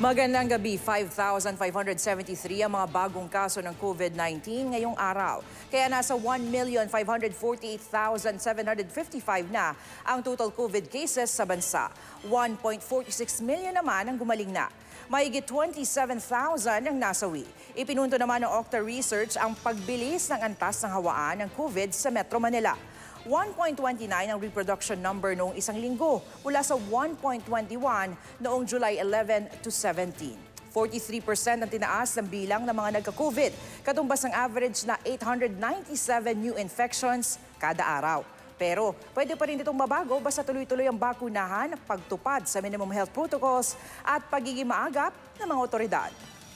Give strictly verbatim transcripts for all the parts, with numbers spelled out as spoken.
Magandang gabi, five thousand five hundred seventy-three ang mga bagong kaso ng COVID nineteen ngayong araw. Kaya nasa one million five hundred forty-eight thousand seven hundred fifty-five na ang total COVID cases sa bansa. one point four six million naman ang gumaling na. Mahigit twenty-seven thousand ang nasawi. Ipinunto naman ng Octa Research ang pagbilis ng antas ng hawaan ng COVID sa Metro Manila. one point two nine ang reproduction number noong isang linggo mula sa one point two one noong July eleven to seventeen. forty-three percent ang tinaas ng bilang ng mga nagka-COVID, katumbas ng average na eight hundred ninety-seven new infections kada araw. Pero pwede pa rin itong mabago basta tuloy-tuloy ang bakunahan, pagtupad sa minimum health protocols at pagiging maagap ng mga otoridad.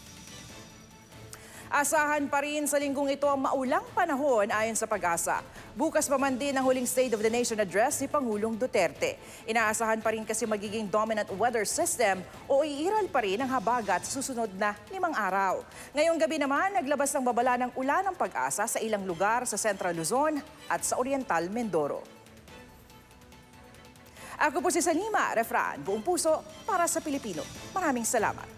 Asahan pa rin sa linggong ito ang maulang panahon ayon sa Pag-asa. Bukas pa man din ang huling State of the Nation address ni Pangulong Duterte. Inaasahan pa rin kasi magiging dominant weather system o iiral pa rin ang habagat sa susunod na limang araw. Ngayong gabi naman, naglabas ng babala ng ulan ng Pag-asa sa ilang lugar sa Central Luzon at sa Oriental Mindoro. Ako po si Salima Refran, buong puso para sa Pilipino. Maraming salamat.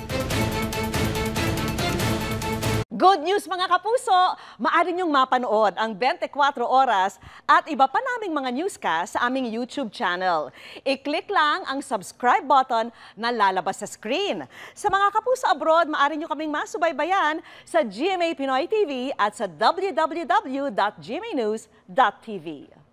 Good news mga kapuso! Maaari niyong mapanood ang twenty-four oras at iba pa naming mga newscast sa aming YouTube channel. I-click lang ang subscribe button na lalabas sa screen. Sa mga kapuso abroad, maaari niyo kaming masubaybayan sa G M A Pinoy T V at sa w w w dot g m a news dot t v.